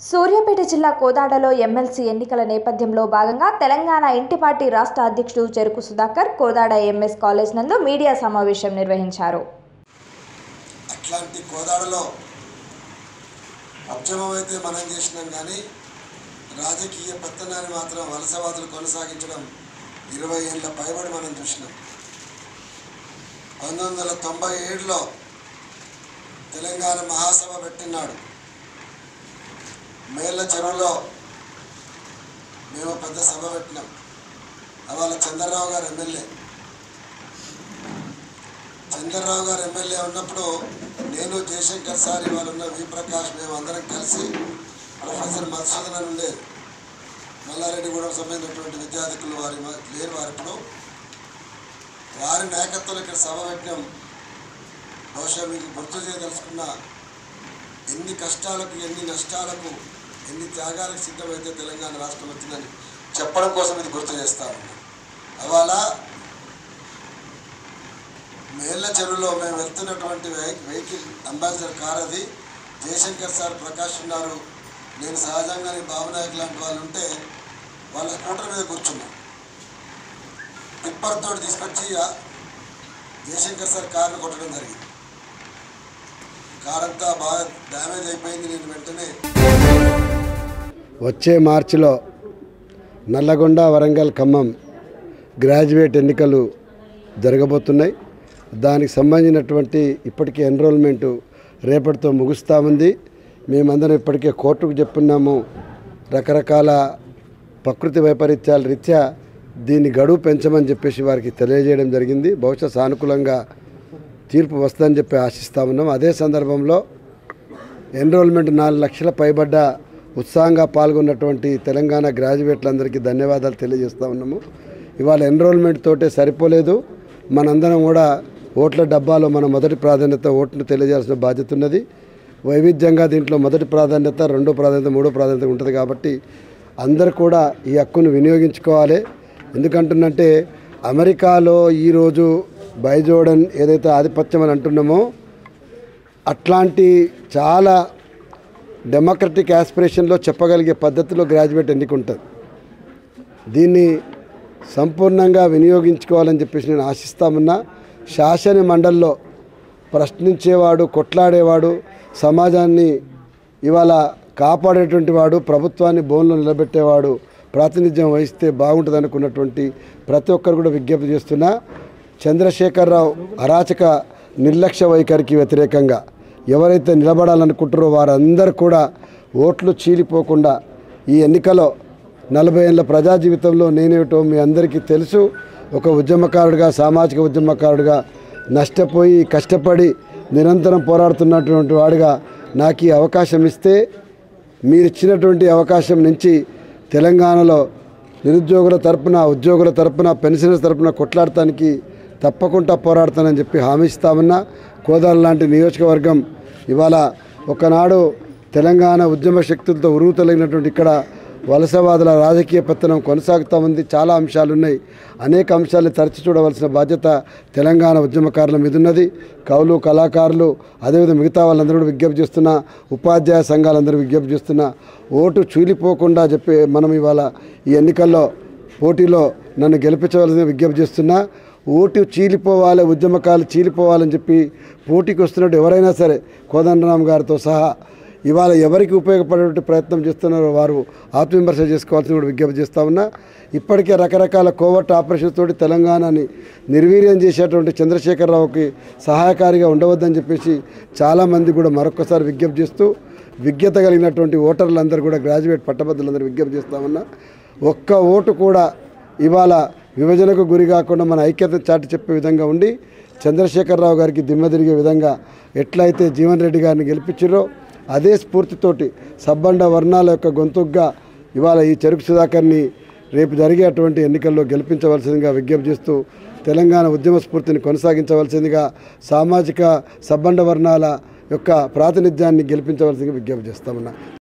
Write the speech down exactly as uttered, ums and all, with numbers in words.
సూర్యాపేట జిల్లా కోదాడలో ఎమ్మెల్సీ ఎన్నికల నేపథ్యంలో భాగంగా తెలంగాణ ఇంటి పార్టీ రాష్ట్ర అధ్యక్షుడు చెరుకు సుధాకర్ కోదాడ ఎంఎస్ కాలేజ్ నందు మీడియా సమావేశం నిర్వహించారు. అట్లాంటి కోదాడలో ఉద్యమమైతే మనం చేసినాం కానీ రాజకీయ పెత్తనాన్ని మాత్రం వలసవాదులు కొనసాగించడం ఇరవై ఏళ్ళ పైబడి మనం చూసినాం. పంతొమ్మిది వందల తొంభై ఏడులో తెలంగాణ మహాసభ పెట్టినాడు. మేళ్ళ చెరువులో మేము పెద్ద సభ పెట్టినాం. అవాళ చంద్రరావు గారు ఎమ్మెల్యే చంద్రరావు గారు ఎమ్మెల్యే ఉన్నప్పుడు నేను జయశంకర్ సార్ ఇవాళ ఉన్న వి ప్రకాష్ మేము అందరం కలిసి ప్రొఫెసర్ మధుసూదన్ ఉండేది. మల్లారెడ్డిగూడెం సంబంధించినటువంటి విద్యార్థులు వారి లేరు వారిప్పుడు వారి నాయకత్వంలో ఇక్కడ సభ పెట్టినాం. బహుశా మీకు గుర్తు చేయదలుచుకున్న ఎన్ని కష్టాలకు ఎన్ని నష్టాలకు ఎన్ని త్యాగాలకు సిద్ధమైతే తెలంగాణ రాష్ట్రం వచ్చిందని చెప్పడం కోసం ఇది గుర్తు చేస్తా ఉన్నాం. అవాళ మేళ్ళ చెరువులో మేము వెళ్తున్నటువంటి వెహికల్ అంబాసిడర్ కార్ అది జయశంకర్ సార్ ప్రకాష్ ఉన్నారు. నేను సహజంగానే బాబునాయక్ లాంటి వాళ్ళు ఉంటే వాళ్ళ స్కూటర్ మీద కూర్చున్నాం. టిప్పర్ తోటి తీసుకొచ్చి జయశంకర్ సార్ కార్ను కొట్టడం జరిగింది. కార్ అంతా బాగా డ్యామేజ్ అయిపోయింది. నేను వెంటనే వచ్చే మార్చిలో నల్లగొండ, వరంగల్, ఖమ్మం గ్రాడ్యుయేట్ ఎన్నికలు జరగబోతున్నాయి. దానికి సంబంధించినటువంటి ఇప్పటికే ఎన్రోల్మెంటు రేపటితో ముగుస్తూ ఉంది. మేమందరం ఇప్పటికే కోర్టుకు చెప్పున్నాము. రకరకాల ప్రకృతి వైపరీత్యాల రీత్యా దీన్ని గడువు పెంచమని చెప్పేసి వారికి తెలియజేయడం జరిగింది. బహుశా సానుకూలంగా తీర్పు వస్తుందని చెప్పి ఆశిస్తూ ఉన్నాం. అదే సందర్భంలో ఎన్రోల్మెంట్ నాలుగు లక్షల పైబడ్డ ఉత్సాహంగా పాల్గొన్నటువంటి తెలంగాణ గ్రాడ్యుయేట్లందరికీ ధన్యవాదాలు తెలియజేస్తూ ఉన్నాము. ఇవాళ ఎన్రోల్మెంట్ తోటే సరిపోలేదు. మనందరం కూడా ఓట్ల డబ్బాలో మన మొదటి ప్రాధాన్యత ఓటును తెలియజేయాల్సిన బాధ్యత ఉన్నది. వైవిధ్యంగా దీంట్లో మొదటి ప్రాధాన్యత, రెండో ప్రాధాన్యత, మూడో ప్రాధాన్యత ఉంటుంది. కాబట్టి అందరూ కూడా ఈ హక్కును వినియోగించుకోవాలి. ఎందుకంటున్నంటే అమెరికాలో ఈరోజు బైజోడన్ ఏదైతే ఆధిపత్యం అని అంటున్నామో అట్లాంటి చాలా డెమోక్రటిక్ యాస్పిరేషన్లో చెప్పగలిగే పద్ధతిలో గ్రాడ్యుయేట్ ఎన్నిక ఉంటుంది. దీన్ని సంపూర్ణంగా వినియోగించుకోవాలని చెప్పేసి నేను ఆశిస్తామన్నా. శాసన మండలిలో ప్రశ్నించేవాడు, కొట్లాడేవాడు, సమాజాన్ని ఇవాళ కాపాడేటువంటి వాడు, ప్రభుత్వాన్ని బోన్లో నిలబెట్టేవాడు ప్రాతినిధ్యం వహిస్తే బాగుంటుంది అనుకున్నటువంటి ప్రతి ఒక్కరు కూడా విజ్ఞప్తి చేస్తున్నా. చంద్రశేఖరరావు అరాచక నిర్లక్ష్య వైఖరికి వ్యతిరేకంగా ఎవరైతే నిలబడాలనుకుంటారో వారందరూ కూడా ఓట్లు చీలిపోకుండా ఈ ఎన్నికలో నలభై ఏళ్ళ ప్రజా జీవితంలో నేనేమిటో మీ అందరికీ తెలుసు. ఒక ఉద్యమకారుడిగా, సామాజిక ఉద్యమకారుడిగా నష్టపోయి కష్టపడి నిరంతరం పోరాడుతున్నటువంటి వాడిగా నాకు ఈ అవకాశం ఇస్తే మీరు ఇచ్చినటువంటి అవకాశం నుంచి తెలంగాణలో నిరుద్యోగుల తరపున, ఉద్యోగుల తరపున, పెన్షనర్స్ తరపున కొట్లాడటానికి తప్పకుండా పోరాడతానని చెప్పి హామీ ఇస్తామన్నా. కోదాడ లాంటి నియోజకవర్గం ఇవాళ ఒకనాడు తెలంగాణ ఉద్యమ శక్తులతో ఉరుగుతలిగినటువంటి ఇక్కడ వలసవాదుల రాజకీయ పెత్తనం కొనసాగుతూ ఉంది. చాలా అంశాలు ఉన్నాయి. అనేక అంశాలను తరచి చూడవలసిన బాధ్యత తెలంగాణ ఉద్యమకారుల మీద ఉన్నది. కవులు, కళాకారులు, అదేవిధంగా మిగతా వాళ్ళందరూ కూడా విజ్ఞప్తి చేస్తున్నా. ఉపాధ్యాయ సంఘాలందరూ విజ్ఞప్తి చేస్తున్నా. ఓటు చీలిపోకుండా చెప్పి మనం ఇవాళ ఈ ఎన్నికల్లో పోటీలో నన్ను గెలిపించవలసిన విజ్ఞప్తి చేస్తున్నా. ఓటు చీలిపోవాలి, ఉద్యమకాలు చీలిపోవాలని చెప్పి పోటీకి వస్తున్నట్టు ఎవరైనా సరే కోదండరామ్ గారితో సహా ఇవాళ ఎవరికి ఉపయోగపడేటువంటి ప్రయత్నం చేస్తున్నారో వారు ఆత్మవిమర్శ చేసుకోవాల్సిన కూడా విజ్ఞప్తి చేస్తూ ఉన్నా. ఇప్పటికే రకరకాల కోవర్ట్ ఆపరేషన్స్ తోటి తెలంగాణని నిర్వీర్యం చేసేటువంటి చంద్రశేఖరరావుకి సహాయకారిగా ఉండవద్దని చెప్పేసి చాలామంది కూడా మరొకసారి విజ్ఞప్తి చేస్తూ, విజ్ఞత కలిగినటువంటి ఓటర్లందరూ కూడా గ్రాడ్యుయేట్ పట్టభద్రులందరూ విజ్ఞప్తి చేస్తూ ఉన్నా. ఒక్క ఓటు కూడా ఇవాళ విభజనకు గురి కాకుండా మన ఐక్యత చాటి చెప్పే విధంగా ఉండి చంద్రశేఖరరావు గారికి దిమ్మ తిరిగే విధంగా ఎట్లయితే జీవన్ రెడ్డి గారిని గెలిపించారో అదే స్ఫూర్తితోటి సబ్బండ వర్ణాల యొక్క గొంతుగ్గా ఇవాళ ఈ చెరుకు సుధాకర్ని రేపు జరిగేటువంటి ఎన్నికల్లో గెలిపించవలసిందిగా విజ్ఞప్తి చేస్తూ తెలంగాణ ఉద్యమ స్ఫూర్తిని కొనసాగించవలసిందిగా, సామాజిక సబ్బండ వర్ణాల యొక్క ప్రాతినిధ్యాన్ని గెలిపించవలసిందిగా విజ్ఞప్తి చేస్తామన్నా.